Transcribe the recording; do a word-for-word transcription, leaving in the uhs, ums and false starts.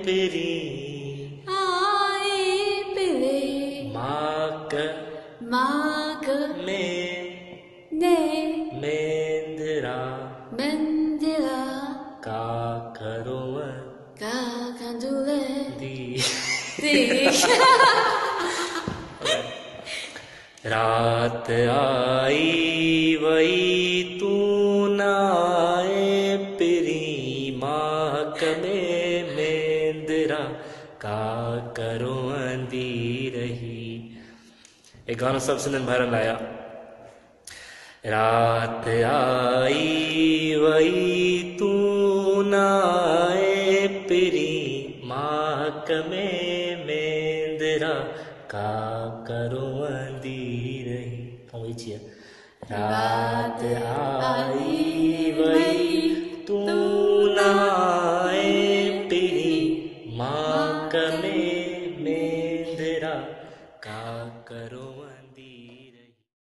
पिरी आए पिरे माक माग में ने मेंदरा मंदिरा का करो का कंदुले दी दी रात आई वही तू नाए पिरी माक में मेंदरा का करो अंधी रही। एक गाना सब सुनन भरन लाया। रात आई वही तू नाए पिरी माक में मेंदरा का करो अंधी रही। वही छिए रात आई वही तू नाए पिरी माक में मेंदरा का करो